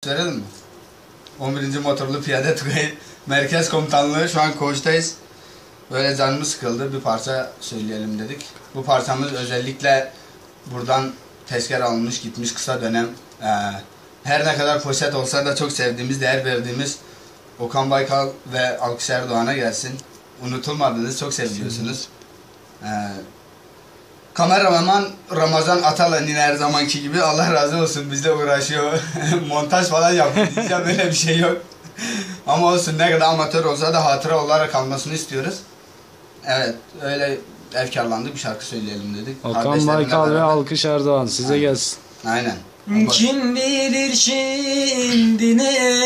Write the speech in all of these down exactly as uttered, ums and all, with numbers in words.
Söyledin mi? on birinci Motorlu Piyade Tugay Merkez Komutanlığı, şu an koğuştayız. Böyle canımız sıkıldı, bir parça söyleyelim dedik. Bu parçamız özellikle buradan tezkere alınmış gitmiş kısa dönem. Ee, her ne kadar poşet olsa da çok sevdiğimiz, değer verdiğimiz Okan Baykal ve Alkış Erdoğan'a gelsin. Unutulmadınız, çok seviliyorsunuz. Ee, kameraman Ramazan Atalan yine her zamanki gibi, Allah razı olsun, bizle uğraşıyor. Montaj falan yapıyor diyeceğim, böyle bir şey yok. Ama olsun, ne kadar amatör olsa da hatıra olarak kalmasını istiyoruz. Evet, öyle efkarlandık, bir şarkı söyleyelim dedik. Okan Baykal ve Alkış Erdoğan size Aynen. gelsin. Aynen. Kim bilir şimdi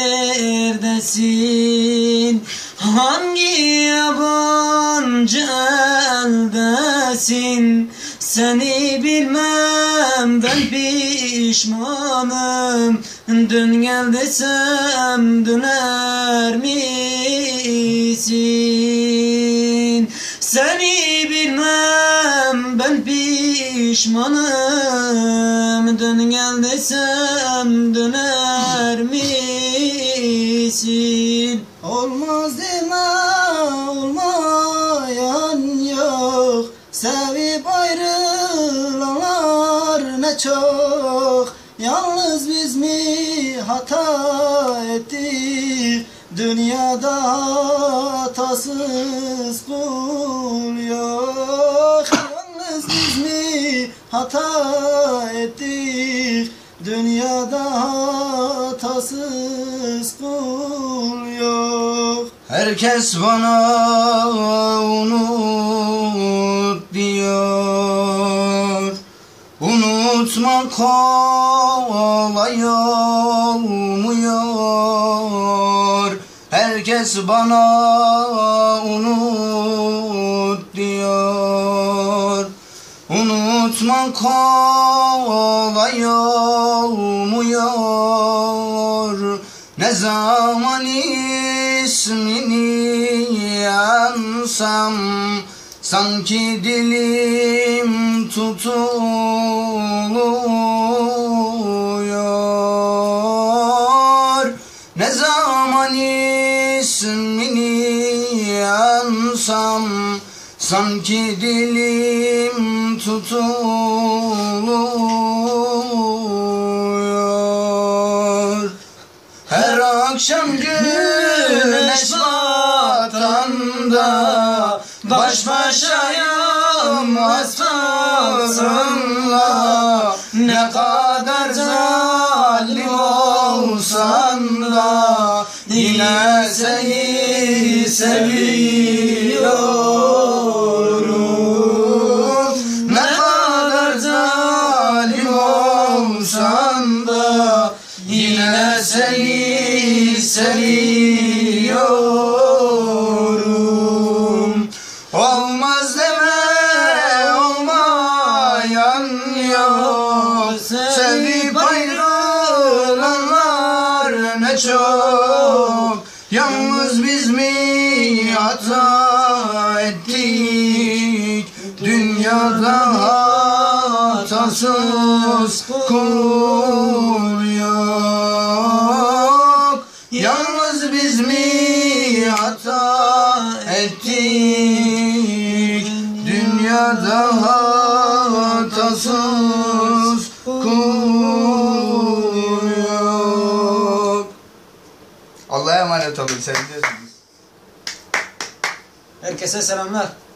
neredesin, hangi yabancı eldesin? Seni bilmem ben pişmanım, dön gel desem döner misin? Seni bilmem ben pişmanım, dön gel desem döner misin? Olmaz deme, olmayan yok, sevip ayrılanlar ne çok. Yalnız biz mi hata ettik, dünyada hatasız kul yok. Yalnız biz mi hata ettik, dünyada hatasız kul yok. Herkes bana unut diyor, unutmak kolay olmuyor. Herkes bana unut diyor, unutmak kolay olmuyor. Ne zaman ismini ansam, sanki dilim tutuluyor. Ne zaman ismini ansam, sanki dilim tutuluyor. Her akşam güneş batanda, baş başayım hastasınla. Ne kadar zalim olsan da yine seni seviyorum. Ne kadar zalim olsan da yine seni seviyorum. Olmaz deme, olmayan yok, sevip ayrılanlar ne çok. Yalnız biz mi hata ettik, dünyada hatasız kul yok. Yalnız biz mi hata ettik, dünyada hatasız kul yok. Allah'a emanet olun, seviliyorsunuz. Herkese selamlar.